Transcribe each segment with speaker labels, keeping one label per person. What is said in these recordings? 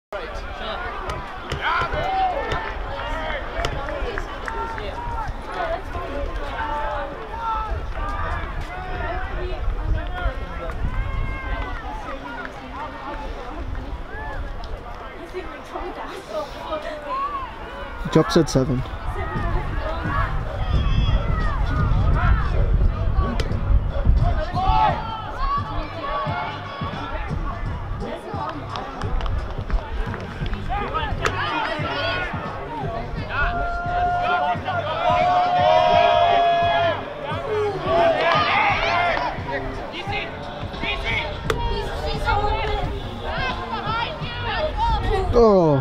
Speaker 1: Drops at 7. Oh.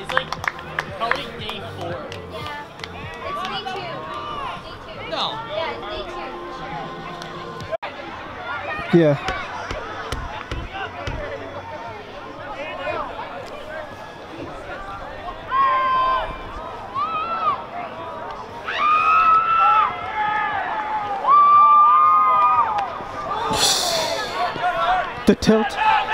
Speaker 2: It's like probably day 4.
Speaker 3: Yeah. It's day 2. Day 2.
Speaker 2: No.
Speaker 3: Yeah, it's day 2.
Speaker 1: Yeah. The tilt.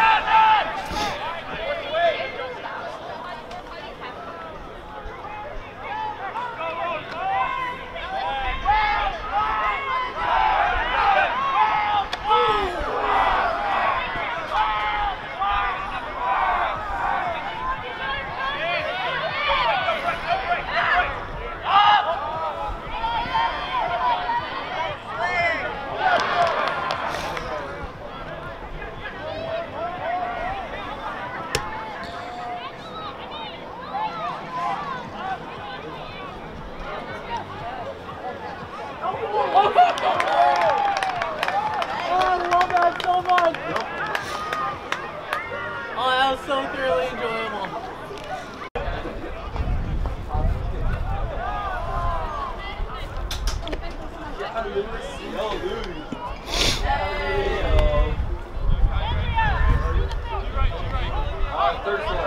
Speaker 2: Oh, that was so thoroughly enjoyable.
Speaker 4: Third floor.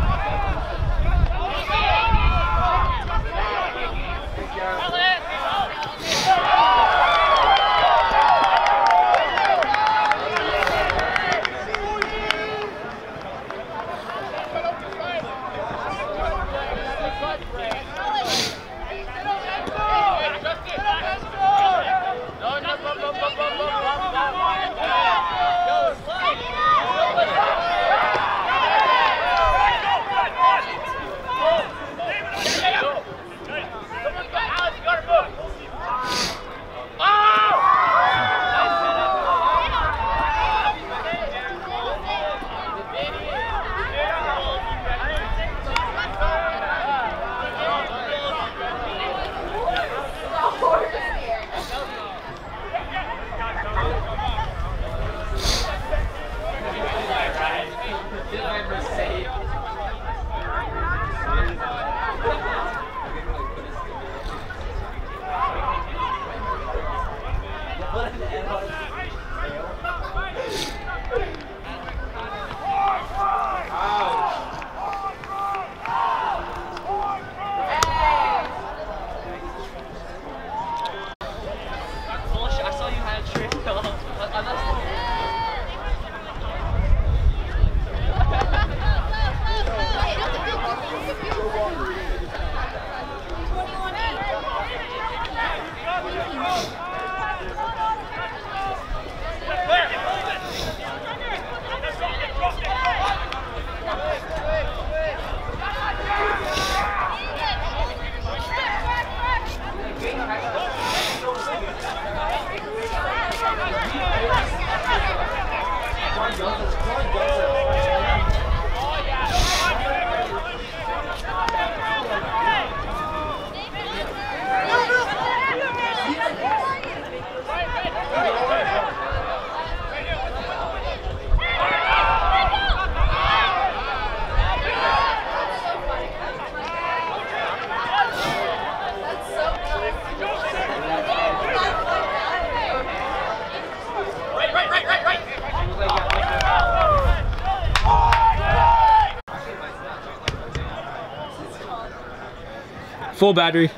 Speaker 5: Full battery.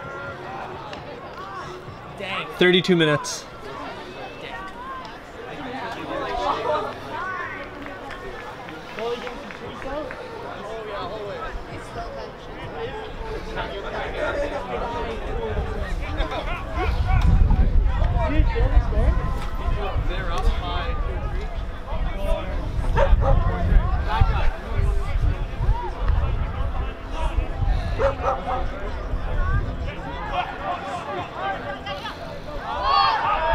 Speaker 2: Dang.
Speaker 5: 32 minutes.
Speaker 2: They're up by 2, 3.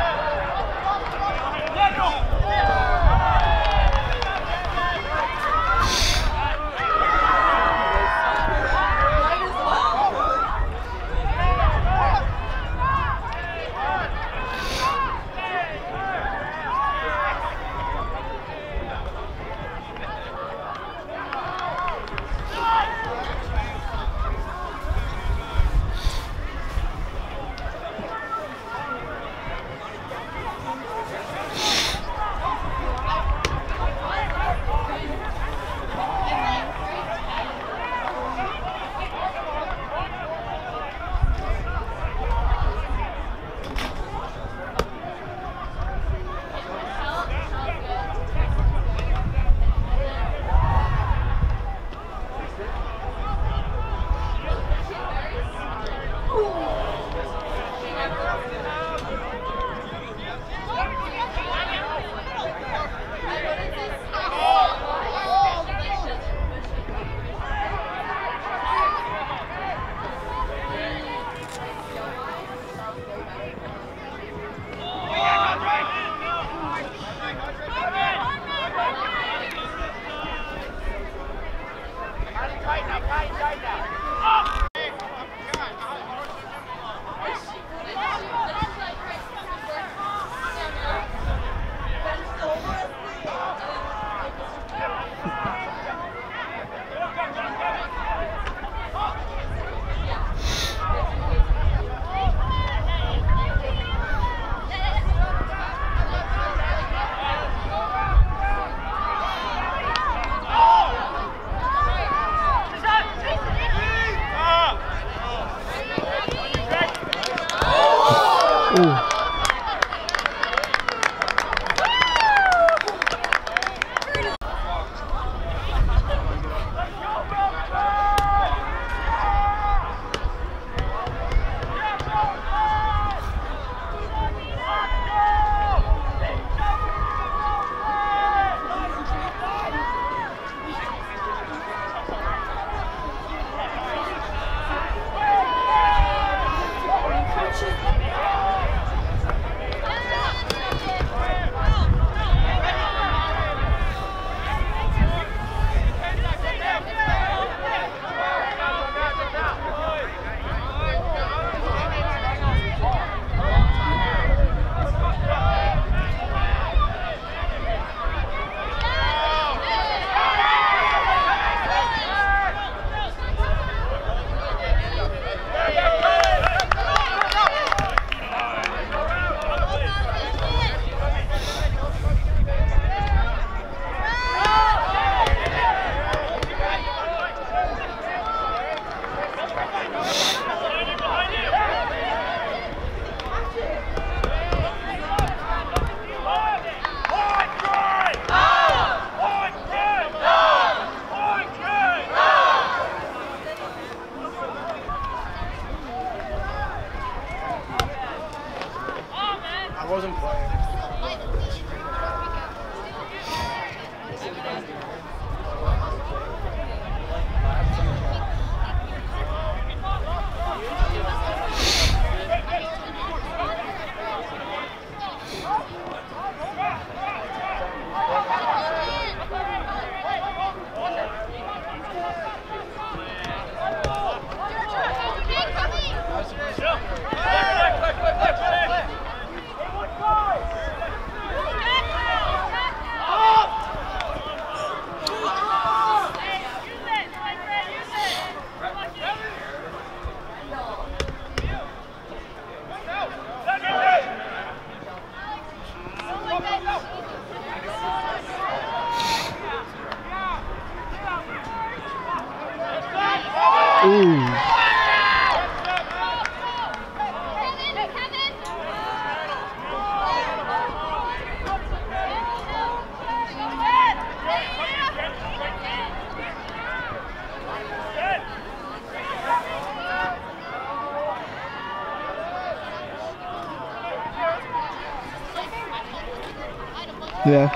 Speaker 4: wasn't playing.
Speaker 1: Ooh. Yeah.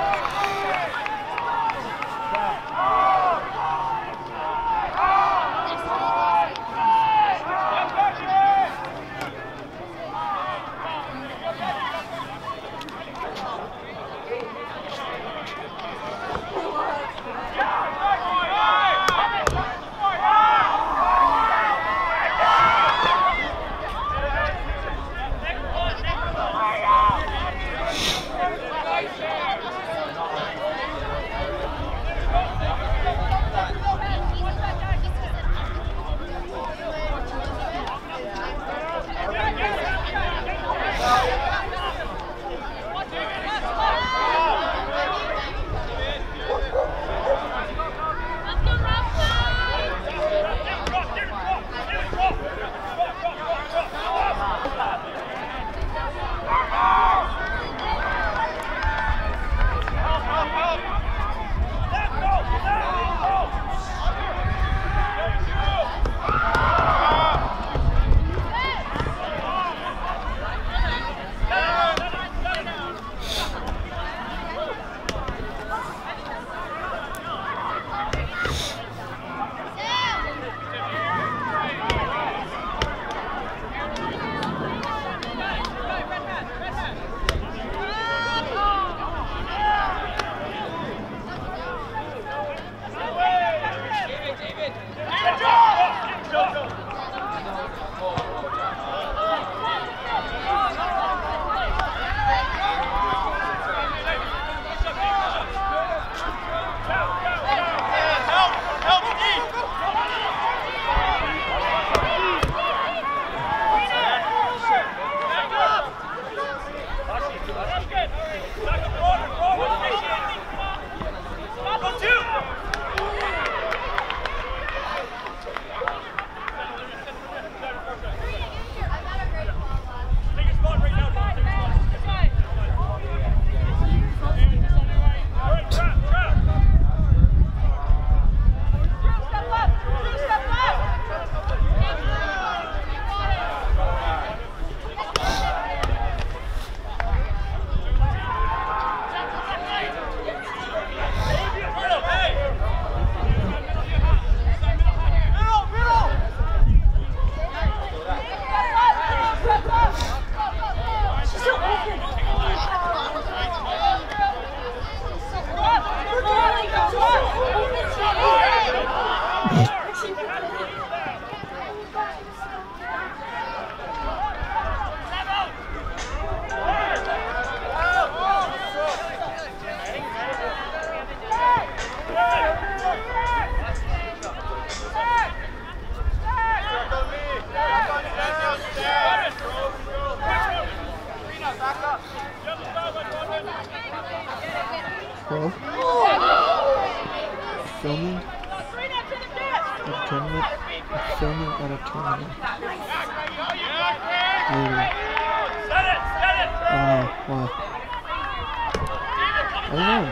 Speaker 1: Hello? Filming at a tournament? Filming at a tournament. Later. Why? I don't know.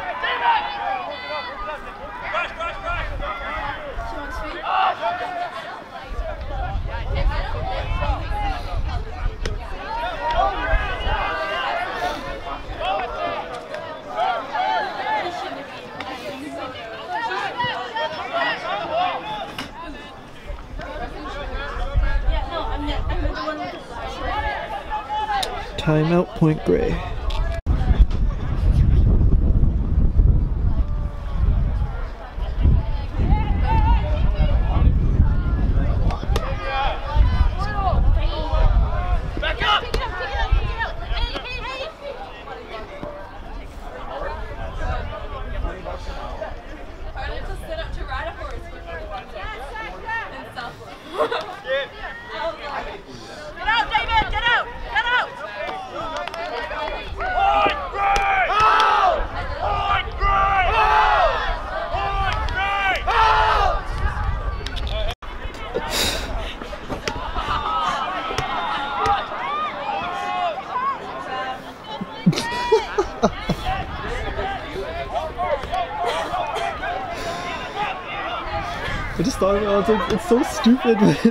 Speaker 1: Timeout, Point Grey. I just thought about it, it's so stupid, but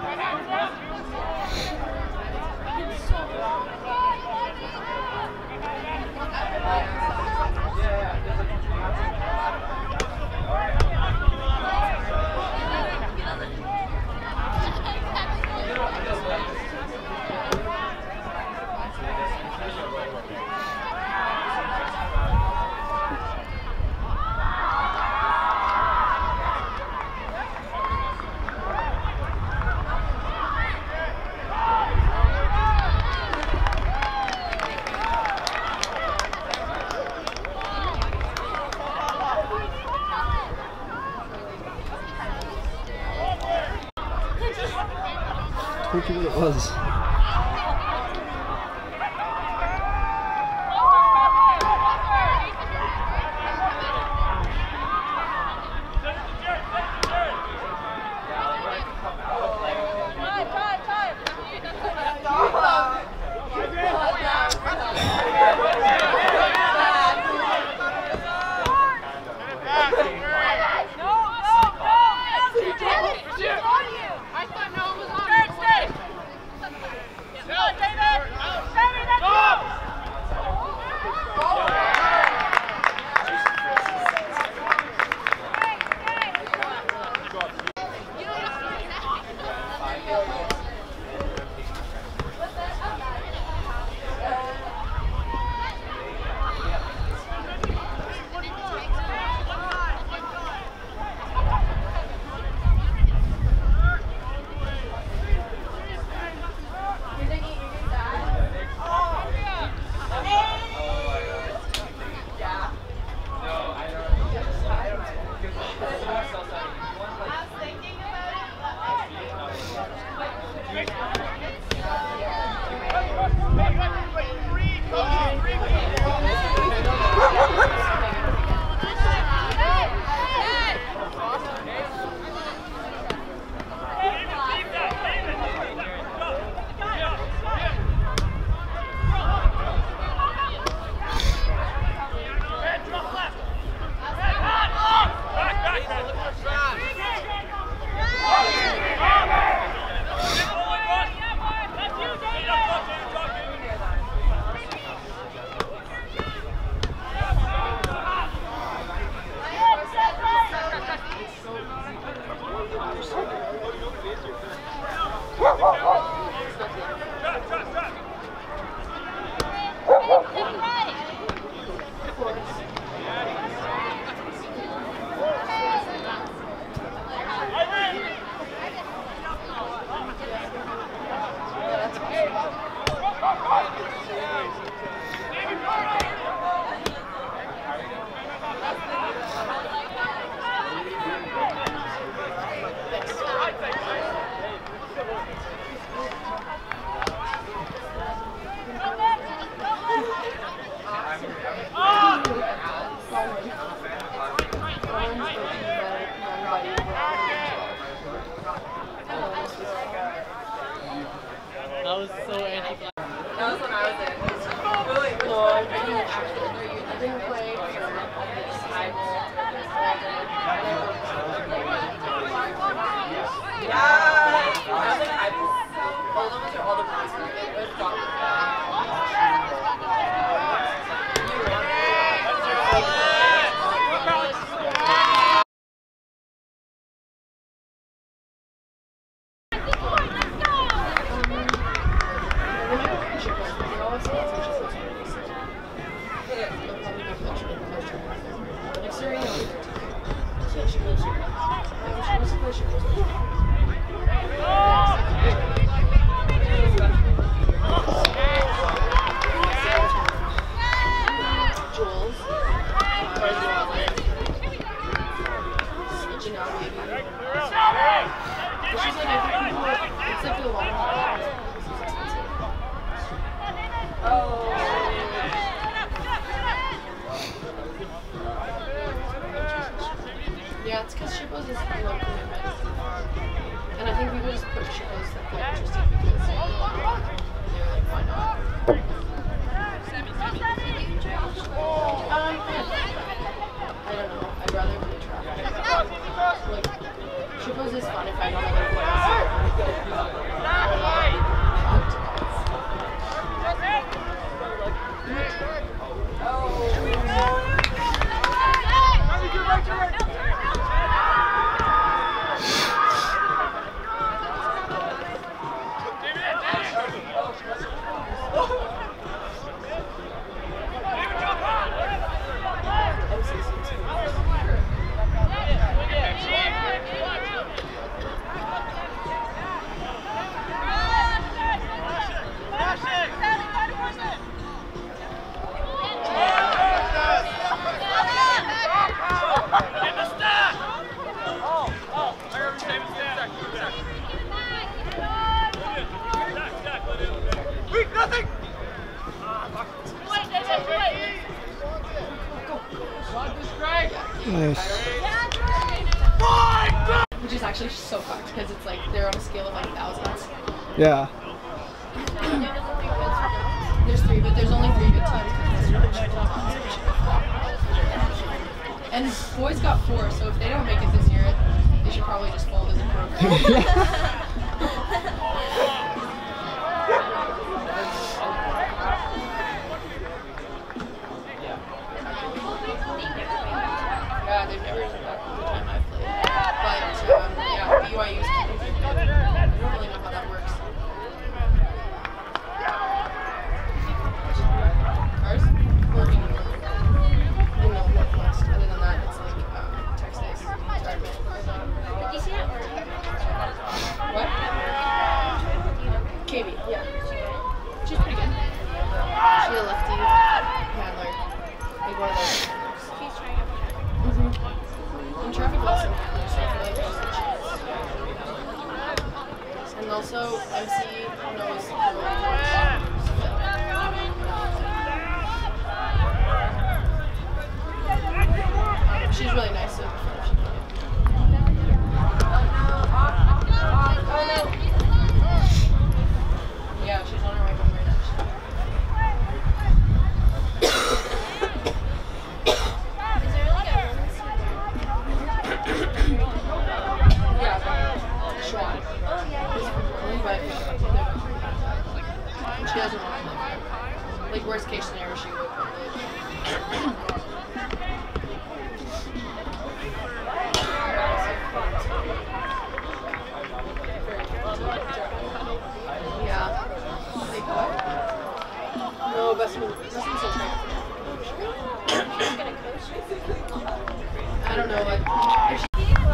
Speaker 5: Who knew what it was?
Speaker 2: That was so anti.
Speaker 4: That was when I was there. It was really cool. I didn't play for yeah. I was like, all of us are all the boys for it. It was fun. Yeah, it's because Shippos is a low commitment. And I think people just put Shippos that they're interested because they're like, why not? I don't know. I'd rather be a traveler. Like, Shippos is fun if I know other boys.
Speaker 5: Nice.
Speaker 4: Which is actually so fucked because it's like they're on a scale of like thousands.
Speaker 5: Yeah.
Speaker 4: There's 3, but there's only 3 good teams. And boys got 4, so if they don't make it this year, they should probably just fold as a program. Yeah, they've never been back the time I've played. But yeah, BYU's keeping good. I don't really know how that works. Ours? Working in the Northwest. Other than that, it's like Texas, Dartmouth.
Speaker 3: Did you see that?
Speaker 4: What? KB, yeah. She's pretty good. She's a lefty handler. Like one of those handlers.
Speaker 3: She's trying to
Speaker 4: And traffic also handlers, so I feel like there's a chance. And also, MC knows the rules. She's really nice, so she can yeah, she's on her way home right now.
Speaker 3: Is there like a women's
Speaker 4: Yeah, Sean.
Speaker 3: Oh, yeah.
Speaker 4: He's from Portland, but she doesn't want to live there. Like, worst case scenario, she would probably. Yeah. Like what? No, Besseman's still trying.
Speaker 3: She's gonna coach.
Speaker 4: I don't know, like, if she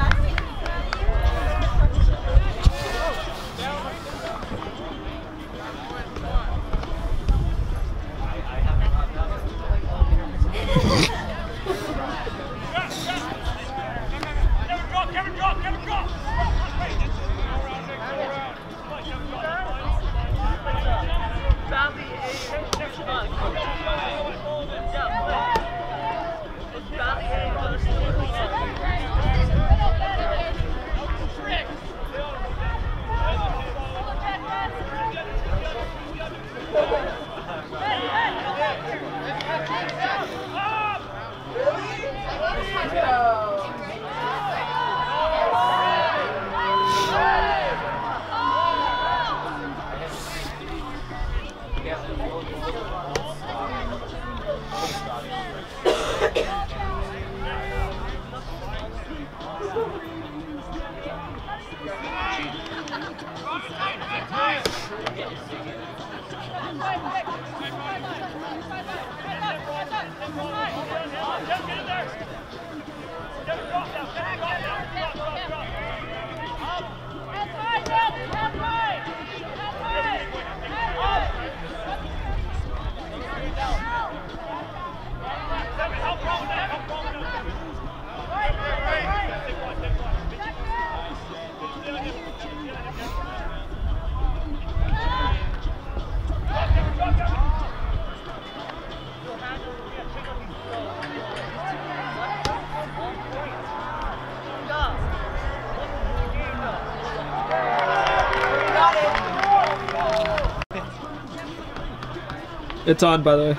Speaker 5: It's on, by the way.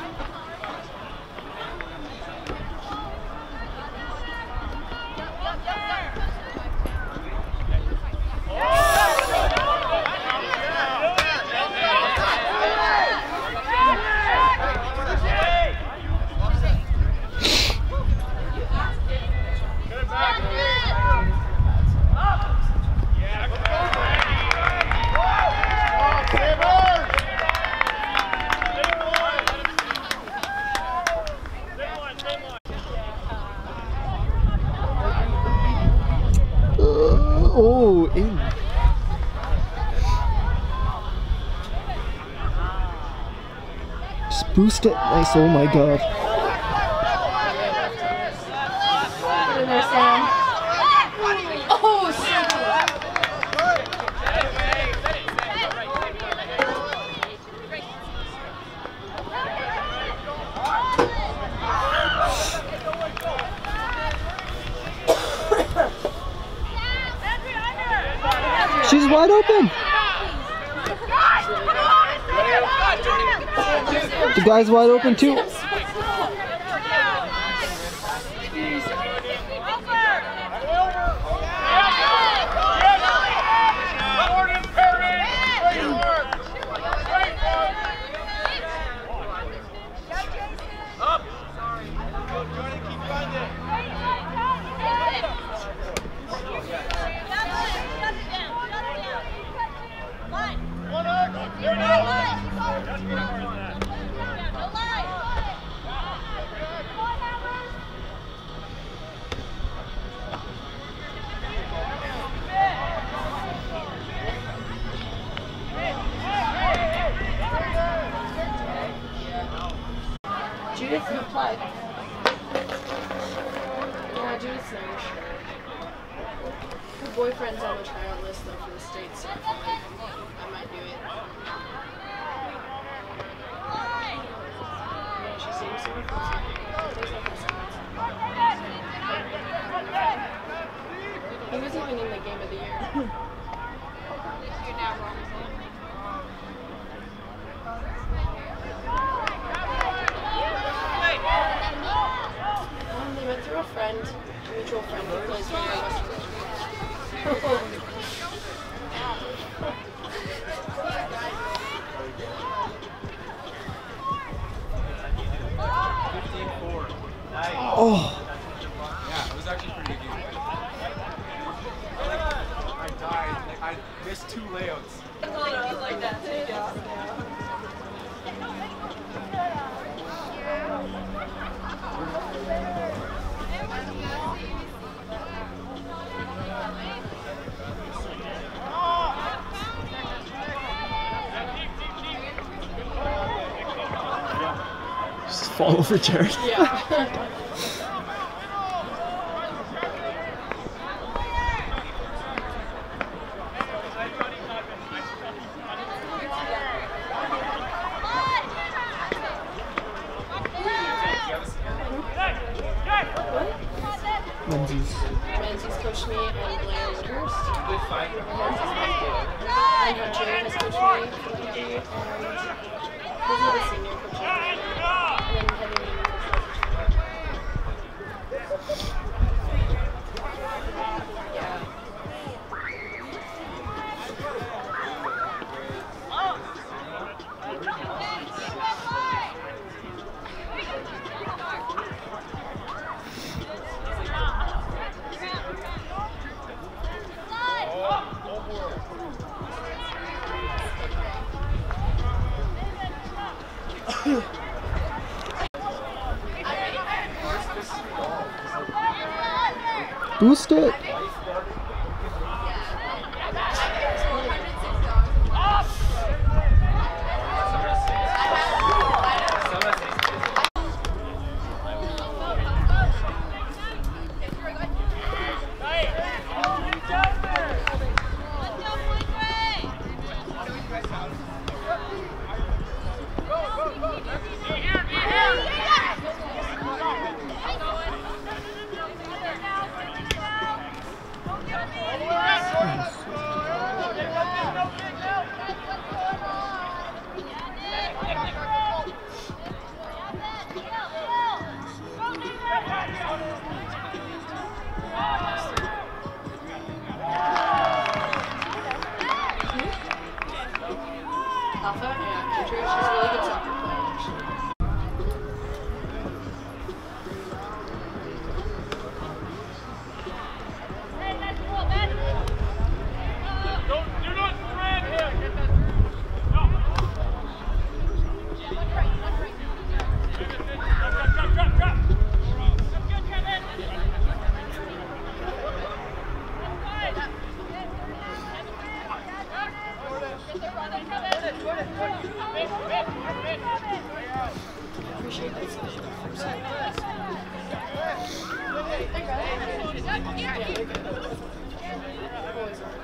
Speaker 5: Oh, in. Just boost it. Nice. Oh my god.
Speaker 4: Put in there, Sam. Oh, so close.
Speaker 5: open. The guy's wide open too.
Speaker 4: Judith applied. Yeah, Judith's nice. Her boyfriend's on the tryout list though for the state, so I might do it. Yeah, she seems super cool. He was even in the game of the year. They went through a friend, a mutual friend who plays for Western
Speaker 5: Oh.
Speaker 6: Yeah, it was actually a pretty good game. I died. Like, I missed 2 layouts.
Speaker 5: Just fall over Jared.
Speaker 4: Yeah.
Speaker 5: Menzies.
Speaker 4: Menzies coached me and Blair Woodhurst.
Speaker 6: Good fight.
Speaker 4: And Hunter has coached me for like a year. And he's not a senior coach. And then Heather Newman coached me. Yeah.
Speaker 5: Boost it.
Speaker 4: Alpha? Yeah, Andrew. She's a really good soccer player, actually. Appreciate that session. Yeah, they're good. Boys are.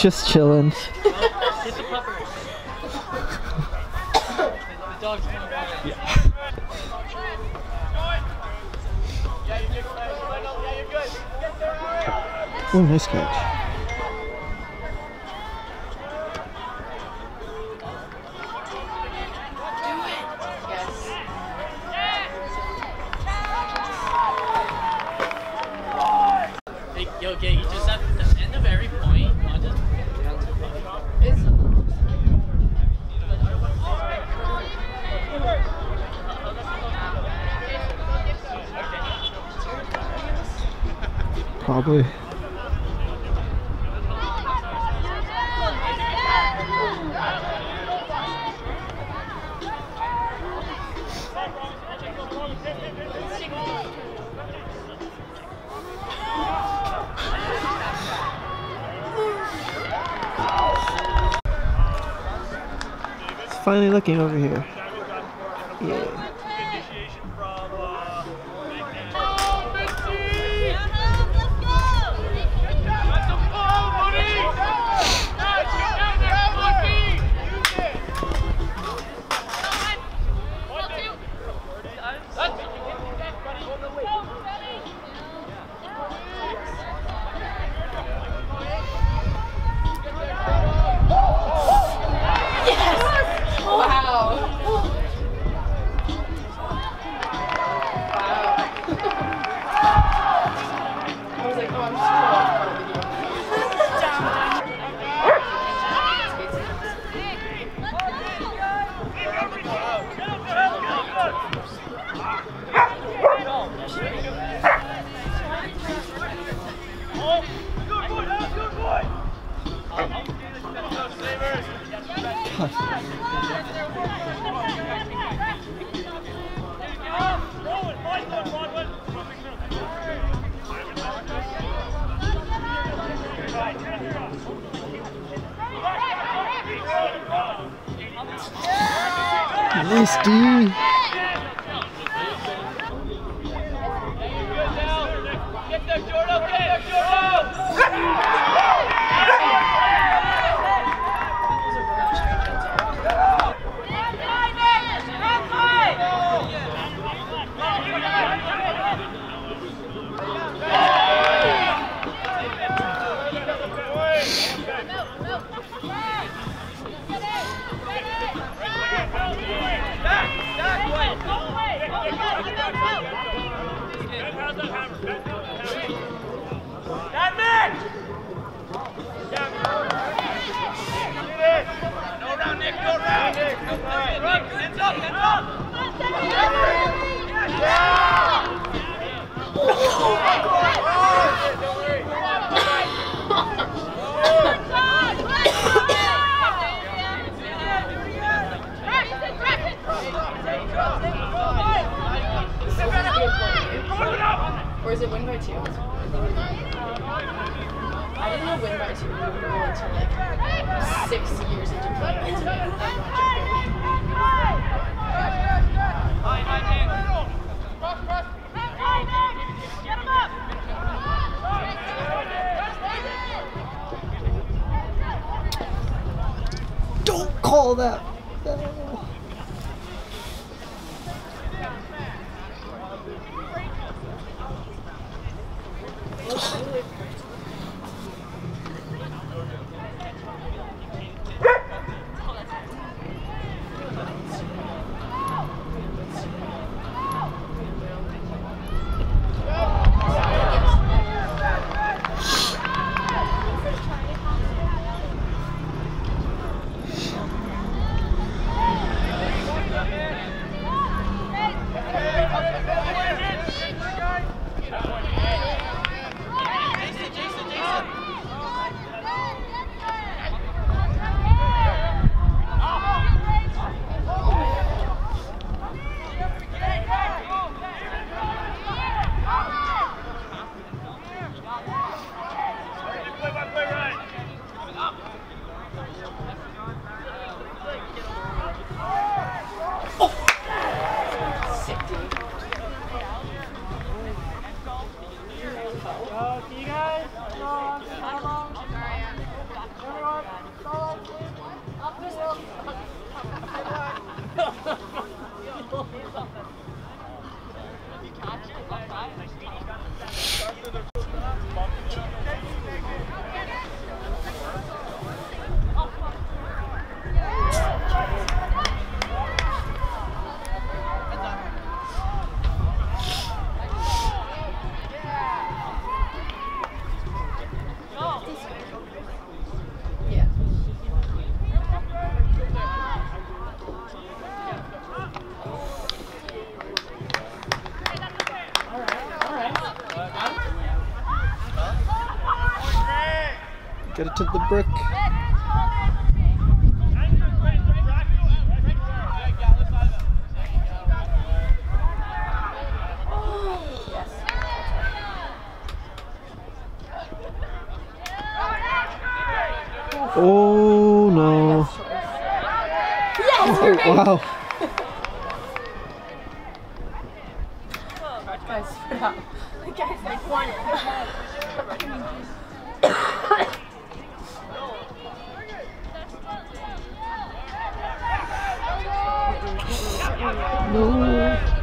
Speaker 5: Just chilling.
Speaker 2: Get the pupper. The dog's going to
Speaker 5: Oh, nice catch.
Speaker 2: Hey, yo, okay, you just have the end of every point. I'll just down to the bottom.
Speaker 4: It's
Speaker 5: Probably. It's finally looking over here. Yeah. Nice D.
Speaker 4: Or is it win by 2? I didn't know win by 2 would go until like 6 years into playing Ultimate.
Speaker 5: Don't call that. Get it to the brick. Oh no. Oh, wow.
Speaker 4: Guys, spread out.
Speaker 3: Guys, like one.
Speaker 5: No.